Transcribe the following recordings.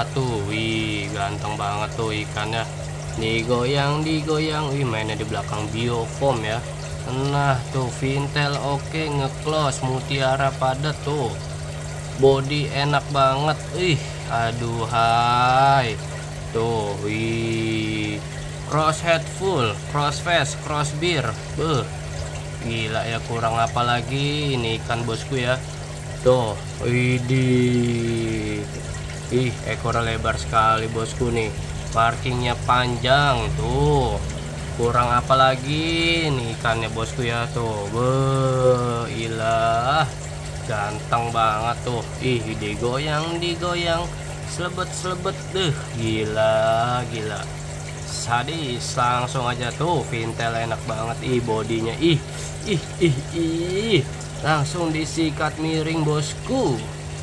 tuh. Wih, ganteng banget tuh ikannya. Digoyang, digoyang. Wih, mainnya di belakang biofoam ya. Nah, tuh Vintel oke, ngeclose, mutiara padat tuh. Body enak banget. Ih, aduhai. Tuh, wih. Crosshead full, crossface, crossbeer. Beuh. Gila ya, kurang apa lagi ini ikan bosku ya. Tuh, widih. Ih, ekornya lebar sekali bosku nih. Markingnya panjang tuh. Kurang apa lagi nih ikannya bosku ya tuh. Beuh, ilah. Ganteng banget tuh. Ih, digoyang, digoyang. Selebet-selebet deh. Gila, gila. Sadis, langsung aja tuh Vintel enak banget. Ih, bodinya ih langsung disikat miring bosku.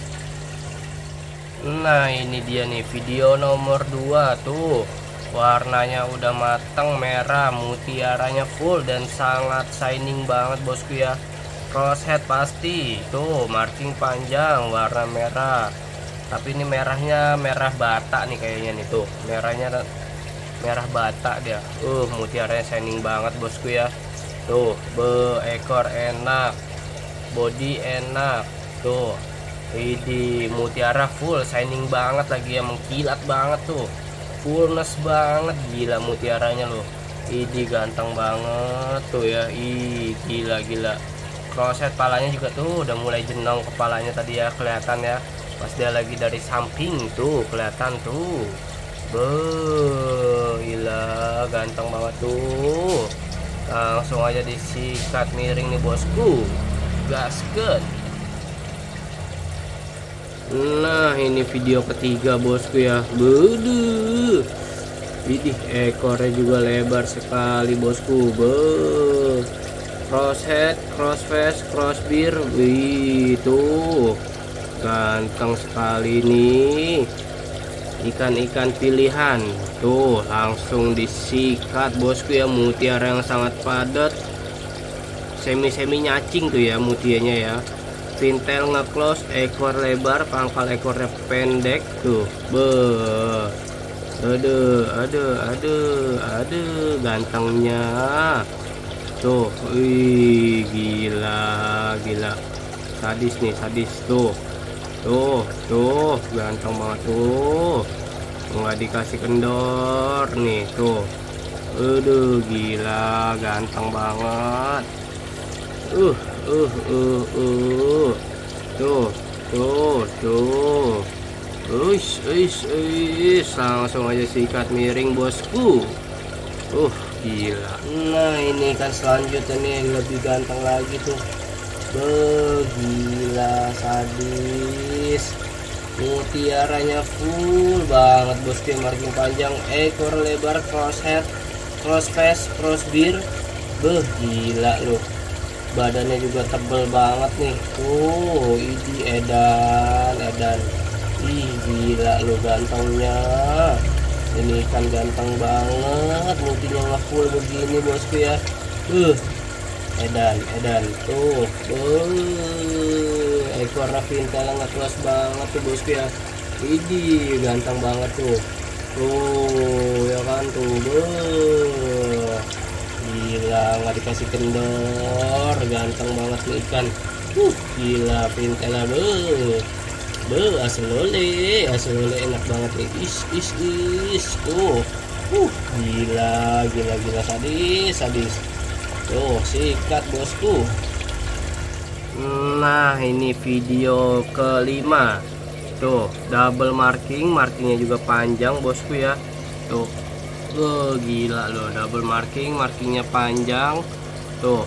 Nah, ini dia nih video nomor 2 tuh. Warnanya udah mateng, merah, mutiaranya full dan sangat shining banget bosku ya. Crosshead pasti tuh, marking panjang, warna merah. Tapi ini merahnya merah bata nih kayaknya nih tuh. Merahnya merah bata dia. Mutiaranya shining banget bosku ya. Tuh, ekor enak, body enak. Tuh, ini mutiara full, shining banget lagi ya, mengkilat banget tuh. Fullness banget, gila mutiaranya loh. Ini ganteng banget tuh ya. Ih, gila-gila. Crosshead palanya juga tuh udah mulai jenong kepalanya tadi ya, kelihatan ya. Pas dia lagi dari samping tuh kelihatan tuh. Gila, ganteng banget tuh. Langsung aja disikat miring nih bosku. Gaskeun. Nah, ini video ketiga bosku ya. Beduh. Widih, ekornya juga lebar sekali bosku. Crosshead, crossface, crossbeer. Wih, tuh. Ganteng sekali nih. Ikan-ikan pilihan tuh, langsung disikat bosku ya. Mutiara yang sangat padat, semi nyacing tuh ya mutianya ya. Vintel ngeclose, ekor lebar, pangkal ekornya pendek tuh. Aduh, gantengnya tuh. Wih, gila, sadis nih, sadis tuh. Tuh, ganteng banget tuh. Nggak dikasih kendor nih tuh. Aduh, gila, ganteng banget. Tuh. Langsung aja sikat miring bosku. Gila. Nah, ini kan selanjutnya nih lebih ganteng lagi tuh. Gila, sadis. Mutiaranya full banget bosku, marking panjang, ekor lebar, crosshead, crossface, crossbeer. Gila loh. Badannya juga tebel banget nih. Tuh, ini edan. Ih, gila loh gantengnya. Ini ikan ganteng banget, mutinya ngefull begini bosku ya. Edan tuh. Ekornya Vintel ngekelas banget tuh bosku ya. Ini ganteng banget tuh. Ya kan tuh. Gila, nggak dikasih kendor, ganteng banget nih ikan. Gila Vintel. Aselole enak banget nih. Tuh. Gila, sadis. Tuh, sikat bosku. Nah, ini video kelima. Tuh, double markingnya juga panjang bosku ya. Tuh. Gila loh, double markingnya panjang. Tuh,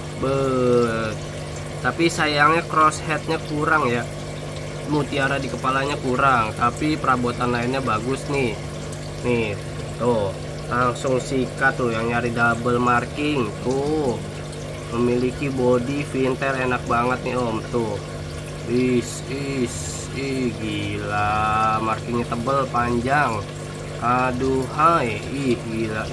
tapi sayangnya crossheadnya kurang ya. Mutiara di kepalanya kurang, tapi perabotan lainnya bagus nih. Nih, tuh. Langsung sikat tuh yang nyari double marking. Tuh. Memiliki body Vintel enak banget nih om tuh. Gila, markingnya tebel panjang. Aduhai, gila.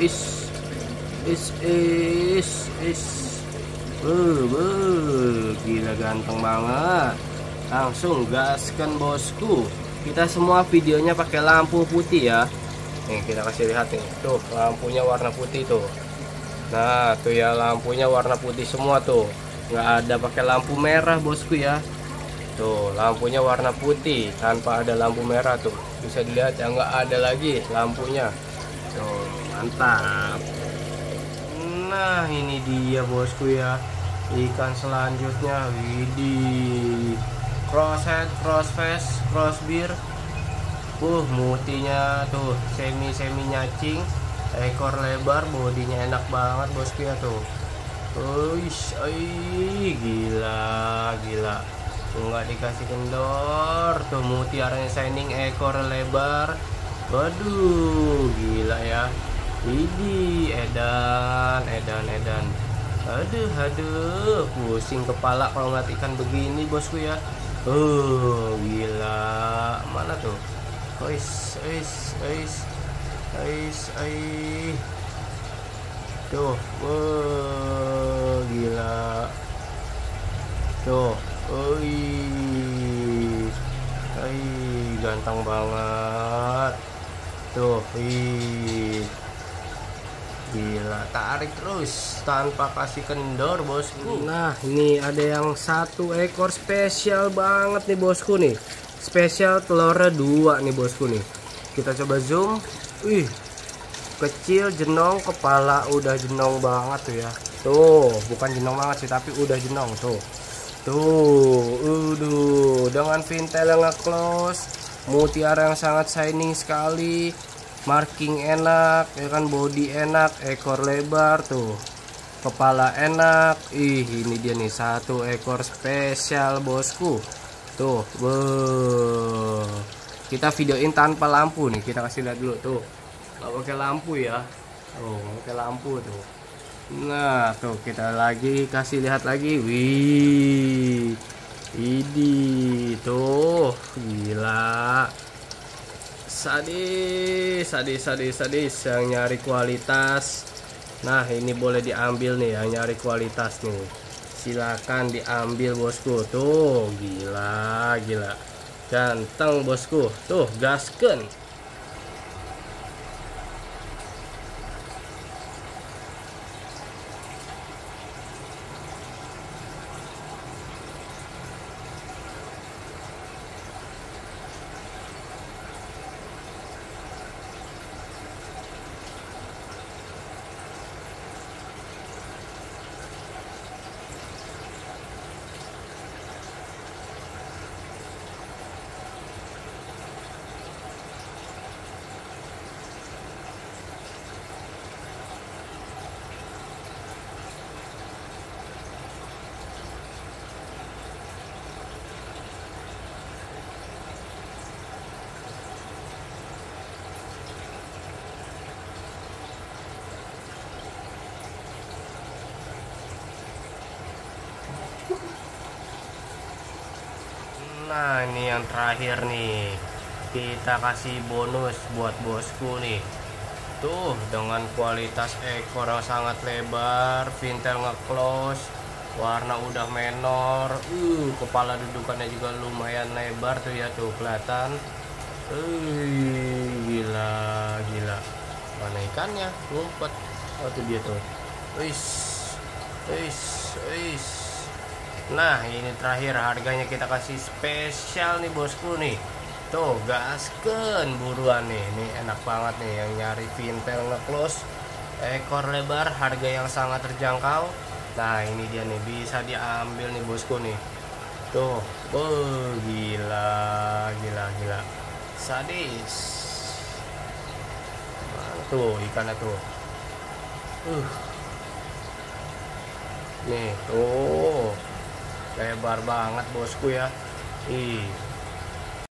Gila, ganteng banget. Langsung gaskan bosku. kita semua videonya pakai lampu putih ya. Nih kita kasih lihat nih, tuh lampunya warna putih tuh. Nah tuh ya, lampunya warna putih semua tuh, nggak ada pakai lampu merah bosku ya. Tuh lampunya warna putih tanpa ada lampu merah tuh, bisa dilihat ya, nggak ada lagi lampunya tuh, mantap. Nah ini dia bosku ya, ikan selanjutnya. Widih, crosshead, crossface, crossbeard. Mutinya tuh semi nyacing, ekor lebar, bodinya enak banget bosku ya tuh. Uish, gila nggak dikasih kendor tuh, mutiaranya shining, ekor lebar. Waduh gila ya. Ini edan. Aduh pusing kepala kalau ngeliat ikan begini bosku ya. Gila, mana tuh? Tuh, gila. Tuh, ganteng banget. Tuh, gila, tarik terus tanpa kasih kendor bosku. Nah, ini ada yang satu ekor spesial banget nih bosku nih. Spesial telurnya 2 nih bosku nih. Kita coba zoom. Kecil, jenong, kepala udah jenong banget tuh ya. Tuh, bukan jenong banget sih, tapi udah jenong tuh. Dengan pintel yang nge-close, mutiara yang sangat shining sekali, marking enak, ya kan, body enak, ekor lebar tuh, kepala enak. Ini dia nih, satu ekor spesial bosku. Tuh, kita videoin tanpa lampu nih, kita kasih lihat dulu tuh, nggak pakai lampu ya. Tuh, nggak pakai lampu tuh. Nah tuh, kita lagi kasih lihat lagi. Wih, ini tuh gila, sadis yang nyari kualitas. Nah ini boleh diambil nih, yang nyari kualitas nih, silakan diambil bosku. Tuh gila ganteng bosku, tuh gasken. Nah ini yang terakhir nih, kita kasih bonus buat bosku nih. Tuh, dengan kualitas ekor yang sangat lebar, pintel nge-close, warna udah menor, kepala dudukannya juga lumayan lebar tuh ya, tuh kelihatan. Gila. Mana ikannya? Ngumpet. Oh tuh dia tuh. Nah ini terakhir, harganya kita kasih spesial nih bosku nih. Tuh gasken buruan nih, ini enak banget nih yang nyari pintel nge-close, ekor lebar, harga yang sangat terjangkau. Nah ini dia nih, bisa diambil nih bosku nih. Tuh, gila, sadis. Mana tuh ikannya tuh? Nih tuh, lebar banget bosku ya.